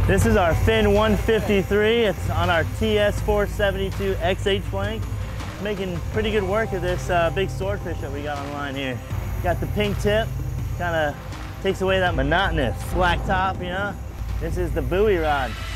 This is our Fin 153. It's on our TS 472 XH flank. It's making pretty good work of this big swordfish that we got on line here. Got the pink tip, kind of takes away that monotonous black top, you know? This is the buoy rod.